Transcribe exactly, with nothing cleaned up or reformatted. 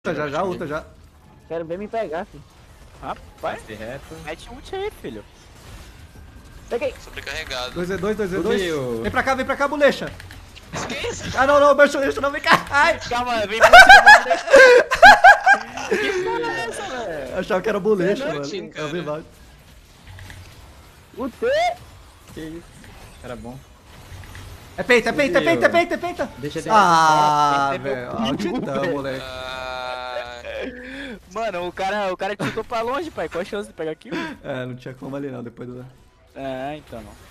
Já, já, ulta, já. Quero ver me pegar, filho. Rapaz, reto. mete ult aí, filho. Peguei. Sobrecarregado. dois v dois, dois v dois. Subiu. Vem pra cá, vem pra cá, bolecha. Que isso? Ah, não, não, meu deixa não, vem cá. Ai, Calma, vem pra cima. Que porra é essa, velho? achava que era bolecha, Não, mano. time, Eu cara. vi embaixo. O T. Que isso. Era bom. É peita, é peita, é peita, é peita, é peita. Deixa ele. Ah, Tem que ter velho. meu Altidão, velho. moleque. Ah, Mano, o cara, o cara te chutou pra longe, pai. Qual a chance de pegar aquilo? É, não tinha como ali não, depois do... Ah, então não.